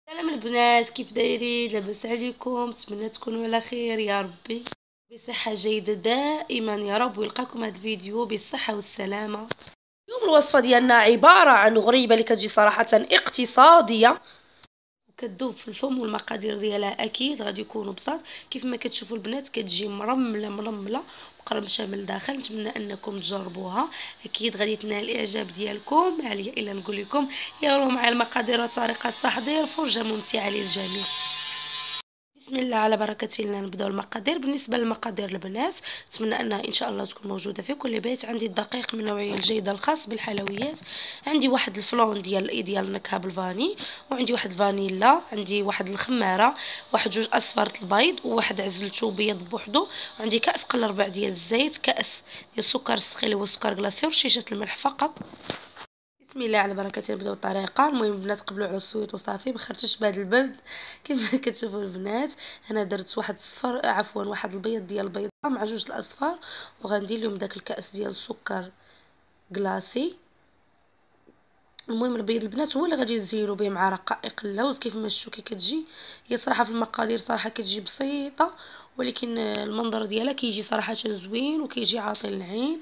سلام البنات، كيف دايرين؟ لاباس عليكم؟ نتمنى تكونوا على خير يا ربي، بصحه جيده دائما يا رب، ويلقاكم هذا الفيديو بالصحه والسلامه. اليوم الوصفه ديالنا عباره عن غريبه اللي كتجي صراحه اقتصاديه وكتذوب في الفم، والمقادير ديالها اكيد غادي يكونوا بساط. كيف ما كتشوفوا البنات كتجي مرمله مرمله ومقرمشه من الداخل. نتمنى انكم تجربوها، اكيد غادي تنال الاعجاب ديالكم. ما عليا الا نقول لكم يلا مع المقادير وطريقه التحضير، فرجه ممتعه للجميع. بسم الله على بركة الله. نبداو المقادير. بالنسبه للمقادير البنات نتمنى انها ان شاء الله تكون موجوده في كل بيت. عندي الدقيق من النوعيه الجيده الخاص بالحلويات، عندي واحد الفلون ديال النكهه بالفاني، وعندي واحد الفانيلا، عندي واحد الخماره، واحد جوج اصفار البيض، وواحد عزلته بيض بوحدو، وعندي كاس قل ربع ديال الزيت، كاس ديال السكر السخي اللي هو السكر كلاصي، ورشيشه الملح فقط. بسم الله على بركه الله. نبداو الطريقه. المهم البنات قبلوا على الصويت وصافي، بخرتش بهذا البرد كيف ما كتشوفوا البنات. انا درت واحد الصفر واحد البيض ديال البيضه مع جوج الاصفار، وغندير لهم داك الكاس ديال السكر كلاصي. المهم البيض البنات هو اللي غادي نزينو به مع رقائق اللوز. كيف ما شفتوا كي كتجي هي صراحه في المقادير صراحه كتجي بسيطه، ولكن المنظر ديالها كيجي صراحه زوين وكيجي عاطي العين.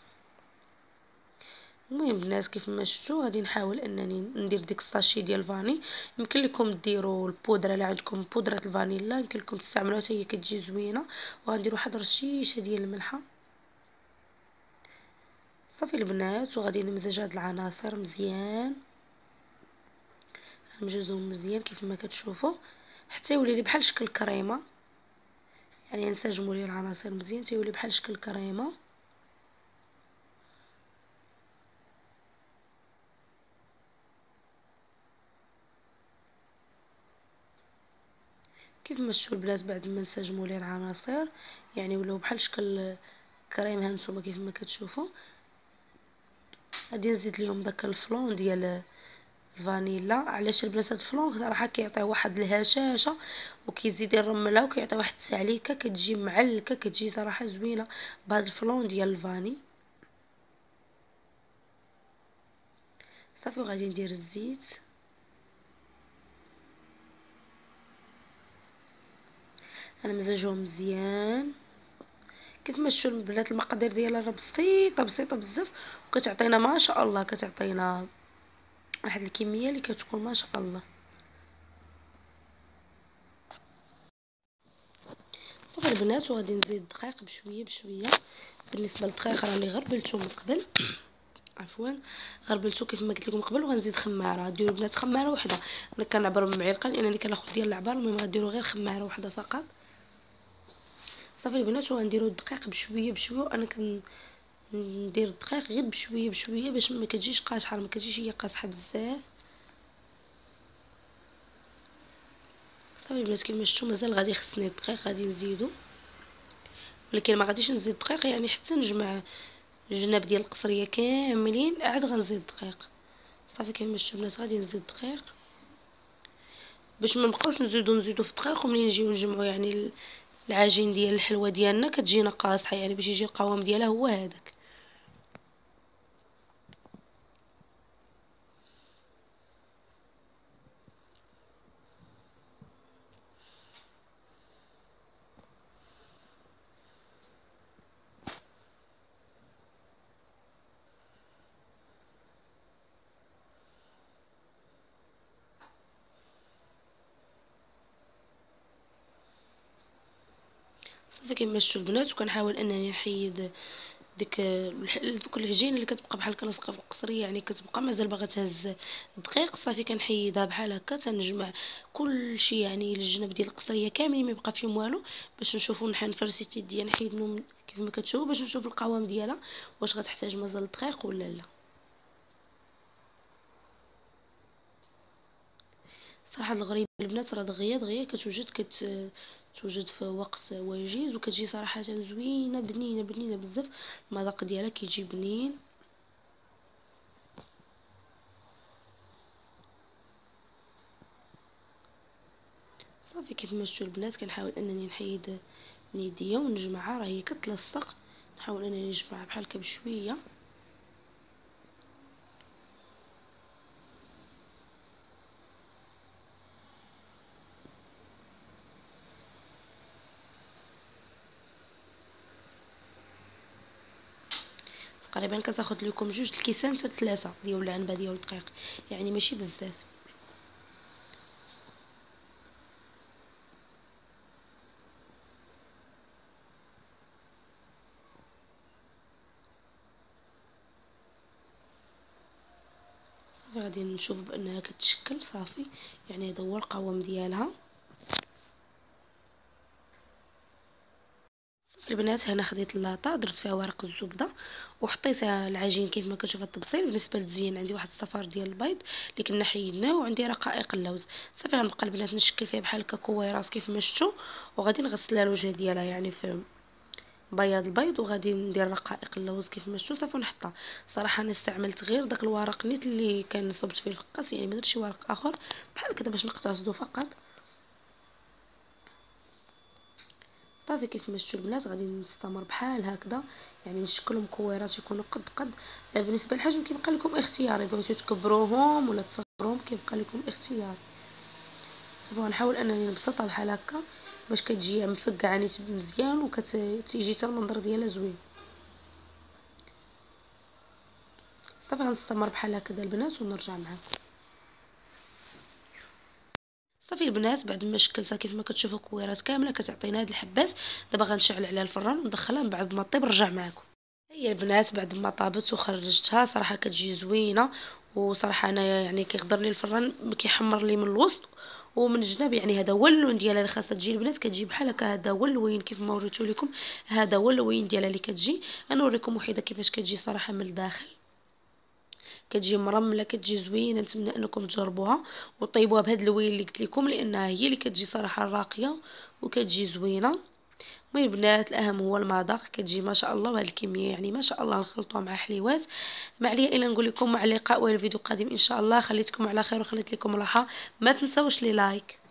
المهم الناس كيف ما شفتوا غادي نحاول انني ندير ديك الساشي ديال الفاني. يمكن لكم ديروا البودره اللي عندكم، بودره الفانيلا يمكن لكم تستعملوها حتى هي كتجي زوينه. وغندير واحد رشيشه ديال الملحه صافي البنات، وغادي نمزج هاد العناصر مزيان، نمجزهم مزيان كيف ما كتشوفوا حتى يولي لي بحال شكل كريمه. يعني نسجموا لي العناصر مزيان تيولي بحال شكل كريمه. كيف ما شفتوا البنات بعد ما نسجموا لي العناصر يعني ولاو بحال شكل كريمه. هانتوما كيف ما كتشوفوا غادي نزيد ليهم داك الفلون ديال الفانيلا. علاش البنات هاد الفلون صراحه كيعطي واحد الهشاشه وكيزيد يرملها وكيعطي واحد التعليكه كتجي معلكه، كتجي صراحه زوينه بهاد الفلون ديال الفاني. صافي وغادي ندير الزيت. انا مزجهم مزيان كيف ما شفتوا البنات. المقادير ديالها راه بسيطه بسيطه بزاف، وكتعطينا ما شاء الله كتعطينا واحد الكميه اللي كتكون ما شاء الله. صافي البنات وغادي نزيد الدقيق بشويه بشويه. بالنسبه للدقيق راني غربلته من قبل، عفوا غربلته كيف ما قلت لكم قبل. وغنزيد خماره، ديروا البنات خماره وحده. انا كنعبر بمعلقه لانني كناخذ ديال العبار. المهم غديروا غير خماره وحده فقط. صافي البنات وغنديروا الدقيق بشويه بشويه. وانا ندير الدقيق غير بشويه بشويه باش ما كتجيش قاصحه، ما كتجيش هي قاصحه بزاف. صافي البنات كيف ما شفتوا مازال غادي يخصني الدقيق غادي نزيدو، ولكن ما غاديش نزيد الدقيق يعني حتى نجمع الجناب ديال القصريه كاملين عاد غنزيد الدقيق. صافي كيف ما شفتوا البنات غادي نزيد الدقيق باش ما نبقاوش نزيدو في الدقيق، وملي نجيو نجمعوا يعني العجين ديال الحلوه ديالنا كتجينا قاصحه، يعني باش يجي القوام ديالها هو هذاك. صافي كيما شفتوا البنات وكنحاول انني نحيد دوك العجين اللي كتبقى بحال كلاصقه في القصريه، يعني كتبقى مازال باغا تهز الدقيق. صافي كنحيدها بحال هكا تنجمع كل شيء يعني الجناب ديال القصريه كاملين ما يبقى فيهم والو، باش نشوفوا نفرسيتي ديال نحيد منهم كيف ما كتشوفوا باش نشوف القوام ديالها واش غتحتاج مازال الدقيق ولا لا. صراحه الغريبه البنات راه دغيا دغيا كتوجد توجد في وقت وجيز وكتجي صراحه زوينه بنينه بنينه بزاف. المذاق ديالها كيجي بنين. صافي كيف ما شفتوا البنات كنحاول انني نحيد من يديا ونجمعها، راه هي كتلصق. نحاول انني نجمعها بحال هكا بشويه. تقريبا كتاخد لكم 2 الكيسان حتى 3 ديال العنبه ديال الدقيق، يعني ماشي بزاف. صافي غادي نشوف بانها كتشكل صافي، يعني هذا هو القوام ديالها. البنات هنا خديت اللاطه درت فيها ورق الزبده وحطيتها العجين كيف ما كتشوفوا التبصيل. بالنسبه للتزيين عندي واحد الصفار ديال البيض اللي كنا حيدناه، وعندي رقائق اللوز. صافي غنبقى البنات نشكل فيها بحال هكا كويرات كيف ما شفتوا، وغادي نغسلها الوجه ديالها يعني في بياض البيض، وغادي ندير رقائق اللوز كيف ما شفتوا صافي ونحطها. صراحه انا استعملت غير داك الورق نيت اللي كان صبت فيه الفقاس، يعني ما درتش شي ورق اخر بحال كذا باش نقتصدوا فقط. صافي كيف ما شفتوا البنات غادي نستمر بحال هكذا، يعني نشكلهم كويرات يكونوا قد بالنسبه للحجم كيبقى لكم اختياري، بغيتو تكبروهم ولا تصغروهم كيبقى لكم اختيار. صافي غنحاول انني نبسطها بحال هكا باش كتجي مفقعه نيت مزيان وكتيجي حتى المنظر ديالها زوين. صافي غنستمر بحال هكذا البنات ونرجع معكم. صافي البنات بعد ما شكلتها كيف ما كتشوفوا كويرات كامله كتعطينا هاد الحبات. دابا غنشعل عليها الفران وندخلها من بعد ما طيب نرجع معكم. هي البنات بعد ما طابت وخرجتها صراحه كتجي زوينه، وصراحه انا يعني كيخضرني الفران كيحمر لي من الوسط ومن الجناب، يعني هذا هو اللون ديالها اللي خاصها تجي البنات. كتجي بحال هكا، هذا هو اللوين كيف ما وريتو لكم، هذا هو اللوين ديالها اللي كتجي. غنوريكم وحده كيفاش كتجي صراحه من الداخل، كتجي مرمله كتجي زوينه. نتمنى انكم تجربوها وطيبوها بهذا اللوين اللي قلت لكم، لانها هي اللي كتجي صراحه راقيه وكتجي زوينه. المهم البنات الاهم هو المذاق، كتجي ما شاء الله بهذه الكميه يعني ما شاء الله. نخلطوها مع حليوات. ما عليا الا نقول لكم مع اللقاء والفيديو قادم ان شاء الله. خليتكم على خير وخليت لكم راحه، ما تنساوش لي لايك.